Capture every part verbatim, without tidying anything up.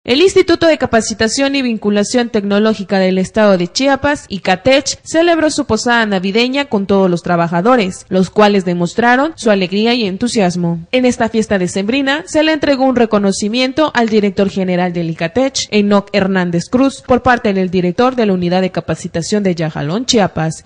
El Instituto de Capacitación y Vinculación Tecnológica del Estado de Chiapas, ICATECH, celebró su posada navideña con todos los trabajadores, los cuales demostraron su alegría y entusiasmo. En esta fiesta decembrina se le entregó un reconocimiento al director general del ICATECH, Enoc Hernández Cruz, por parte del director de la Unidad de Capacitación de Yajalón, Chiapas.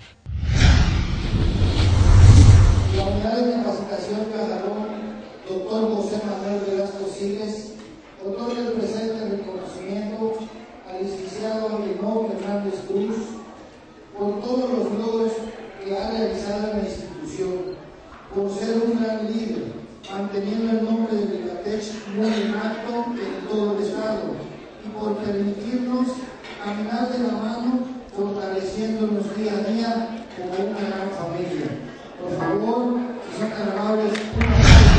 La Unidad de Capacitación de Yajalón, doctor José Manuel Velasco Siles, otorga el presente reconocimiento al licenciado Enoc Hernández Cruz por todos los logros que ha realizado en la institución, por ser un gran líder, manteniendo el nombre del ICATECH muy en alto en todo el estado y por permitirnos caminar de la mano, fortaleciéndonos día a día como una gran familia. Por favor, sean tan amables, una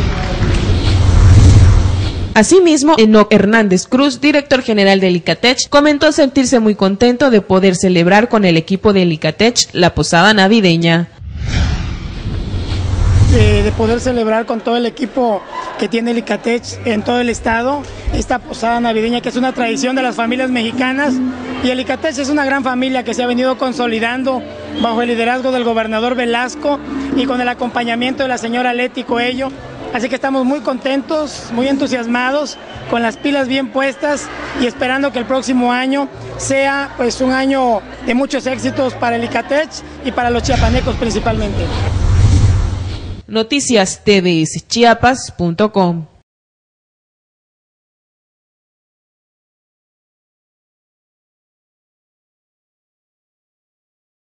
Asimismo, Enoc Hernández Cruz, director general del ICATECH, comentó sentirse muy contento de poder celebrar con el equipo del ICATECH la posada navideña. Eh, de poder celebrar con todo el equipo que tiene el ICATECH en todo el estado esta posada navideña, que es una tradición de las familias mexicanas, y el ICATECH es una gran familia que se ha venido consolidando bajo el liderazgo del gobernador Velasco y con el acompañamiento de la señora Leti Coello. Así que estamos muy contentos, muy entusiasmados, con las pilas bien puestas y esperando que el próximo año sea pues un año de muchos éxitos para el ICATECH y para los chiapanecos principalmente. Noticias T V S Chiapas punto com